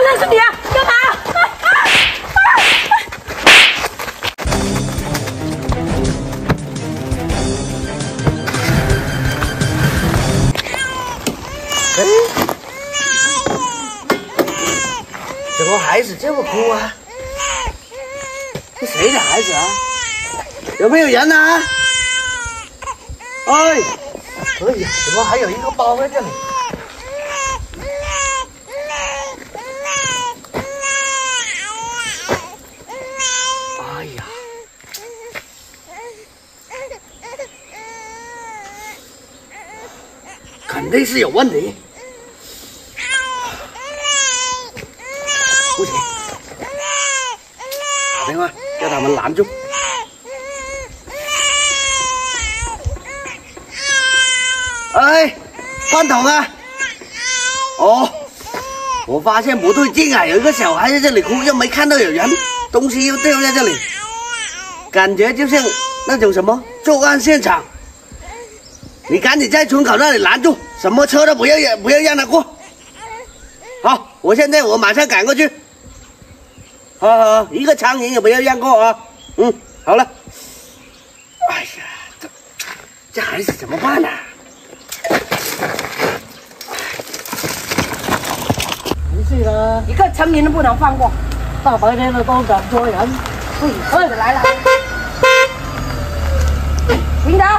认识你啊，干嘛？ 怎么孩子这么哭啊？是谁的孩子啊？有没有人啊？哎呀，怎么还有一个包在这里？哎呀，肯定是有问题。不行，打电话叫他们拦住。哎，饭桶啊！哦，我发现不对劲啊，有一个小孩在这里哭，又没看到有人，东西又掉在这里，感觉就像那种什么作案现场。你赶紧在村口那里拦住，什么车都不要让他过。好，我马上赶过去。好，一个苍蝇也不要让过啊。好了。哎呀，这孩子怎么办啊？ 没事的， 一个成年都不能放过。 大白天的都敢捉人， 自己车子来了，领导。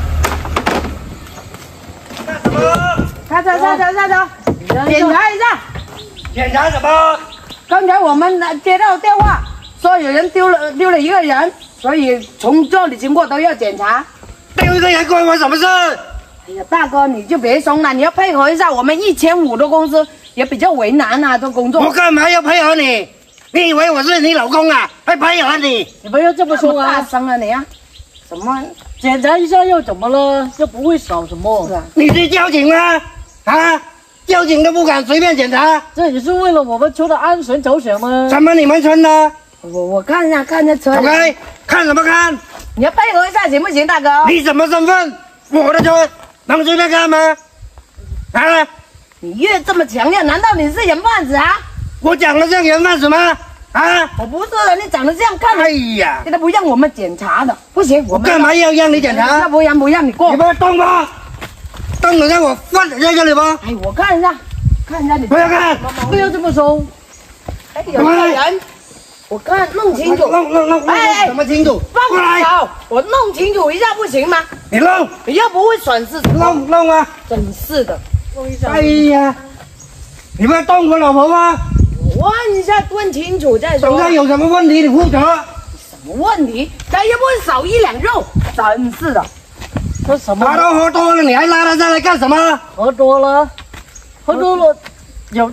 干什么？ 查，检查一下。 检查什么？ 刚才我们接到电话，说有人丢了一个人，所以从这里经过都要检查。 丢一个人关我什么事？ 哎呀，大哥你就别怂了，你要配合一下，我们1500的公司也比较为难啊，这工作。 我干嘛要配合你？你以为我是你老公啊？还配合你？ 你不要这么说大啊！ 声啊你啊！什么？ 检查一下又怎么了？又不会少什么。 是啊， 你是交警吗？啊？交警都不敢随便检查？ 这也是为了我们村的安全着想吗？ 什么你们村的？ 我看一下车。 走开！看什么看？ 你要配合一下行不行，大哥？ 你什么身份？我的车能随便看吗？啊？ 你越这么强调，难道你是人贩子啊？ 我长得像人贩子吗？啊？ 我不是的，你长得这样看， 哎呀， 你都不让我们检查的，不行， 我干嘛要让你检查？ 不让你过。 你不要动吧，动了让我放在这里吧。 哎，我看一下你。 不要看， 不要这么说。 哎，有个人，我看弄清楚。 弄， 哎， 什么清楚？ 放过来， 手，我弄清楚一下不行吗？ 你弄， 你又不会损失。 弄啊！ 真是的，弄一下。 哎呀，你不要动我老婆吗？ 我问一下，问清楚再说。 手上有什么问题你负责。 什么问题？咱又不会少1两肉，真是的。 这什么？ 他都喝多了，你还拉他上来干什么？ 喝多了有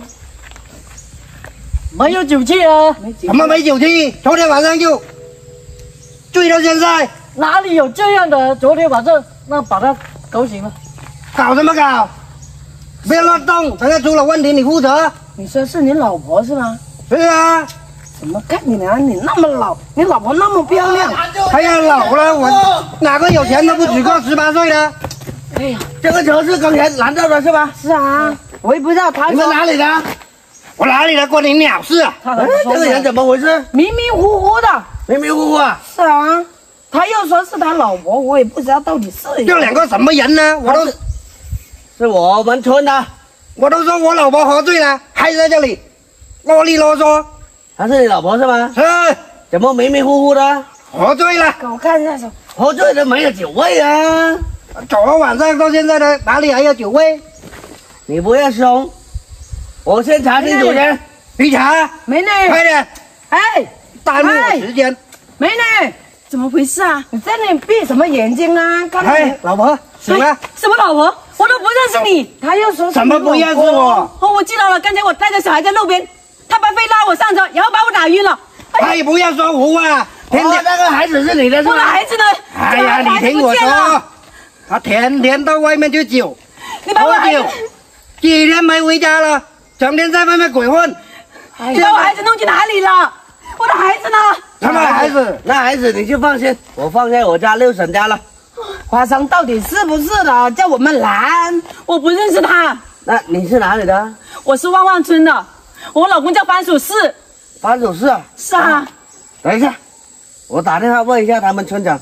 没有酒气啊？ 什么没酒气？昨天晚上就醉到现在， 哪里有这样的？昨天晚上那把他搞醒了。 搞什么搞？不要乱动，等下出了问题你负责。 你说是你老婆是吗？ 是啊， 怎么看你啊？你那么老，你老婆那么漂亮。 哎呀老了，我哪个有钱都不只过18岁的。 哎呀， 这个车是刚才拦到的是吧？ 是啊，我也不知道他你们哪里的？我哪里的？关你鸟事啊！这个人怎么回事？ 迷迷糊糊的。 迷迷糊糊啊！ 是啊，他又说是他老婆，我也不知道到底是。 这两个什么人呢？是我们村的，我都说我老婆喝醉了，还在这里啰里啰嗦。她是你老婆是吗？是。怎么迷迷糊糊的？喝醉了。 给我看一下手。 喝醉了没有酒味啊？昨晚上到现在的哪里还有酒味？你不要怂，我先查清楚先。你查。 美女， 快点！ 哎， 耽误我时间。 美女，怎么回事啊？你在那里闭什么眼睛啊？看到你哎，老婆醒了。 什么老婆？我都不认识你。 他又说什么不认识我？ 哦，我知道了，刚才我带着小孩在路边，他把非拉我上车，然后把我打晕了。 哎，不要说胡话。天天那个孩子是你的是吧？ 我的孩子呢？ 哎呀，你听我说，他天天到外面去酒， 你把我孩子， 几天没回家了，整天在外面鬼混。 你把我孩子弄去哪里了？我的孩子呢？ 什么孩子？那孩子你就放心，我放在我家六婶家了。 花生到底是不是的？叫我们拦。 我不认识他。 那你是哪里的？ 我是旺旺村的。 我老公叫番薯四。 番薯四啊？ 是啊。 等一下，我打电话问一下他们村长。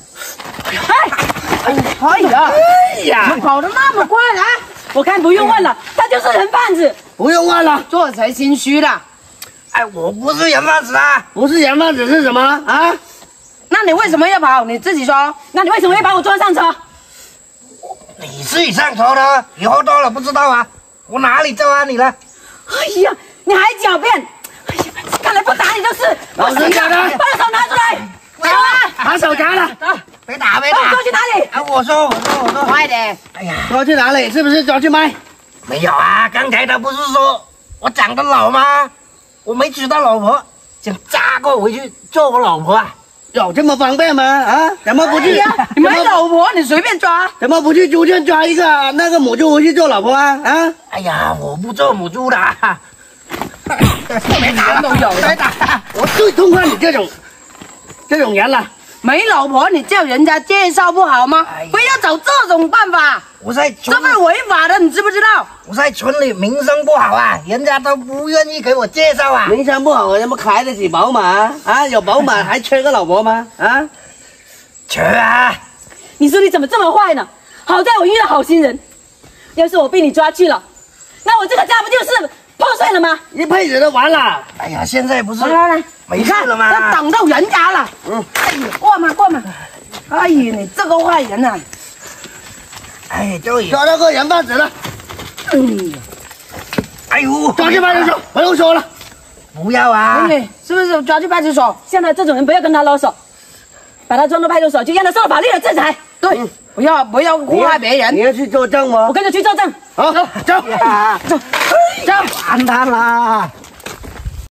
哎呀， 哎呀， 怎么跑得那么快啊？ 我看不用问了，他就是人贩子。 不用问了。 这才心虚了。 哎，我不是人贩子啊！不是人贩子是什么啊？ 那你为什么要跑？你自己说。 那你为什么会把我抓上车？ 你自己上车的，以后多了不知道啊！我哪里招啊你了？ 哎呀，你还狡辩！哎呀，看来不打你就是。 老实点的， 把手拿出来！ 不要啦， 把手夹了。 别打别把我打！ 抓去哪里？ 啊，我说， 快点！ 哎呀， 抓去哪里？是不是抓去卖？ 没有啊！刚才他不是说我长得老吗？我没娶到老婆，想嫁过回去做我老婆啊！ 有这么方便吗？啊？怎么不去？ 你没老婆，你随便抓。 怎么不去猪圈抓一个那个母猪回去做老婆啊？啊？ 哎呀，我不做母猪的。别打都有了别打！ 我最痛恨你这种人了。 没老婆，你叫人家介绍不好吗？ 哎呀非要找这种办法， 我在村这是违法的，你知不知道？ 我在村里名声不好啊，人家都不愿意给我介绍啊。 名声不好，我怎么开得起宝马啊？有宝马还缺个老婆吗？啊？ 缺啊！ 你说你怎么这么坏呢？好在我遇到好心人，要是我被你抓去了，那我这个家不就是破碎了吗？ 一辈子都完了。 哎呀，现在不是来， 没事了吗？ 他挡到人家了。哎呀，过嘛。哎呀，你这个坏人啊！ 哎，就有。 抓到个人贩子了。 哎呦， 抓去派出所，不用说了。 不要啊！ 美女，是不是抓去派出所？ 像他这种人不要跟他啰嗦，把他抓到派出所，就让他受到法律的制裁。 对，不要祸害别你人。 要去作证吗我？跟着去作证。 好，走。 走， 完蛋啦！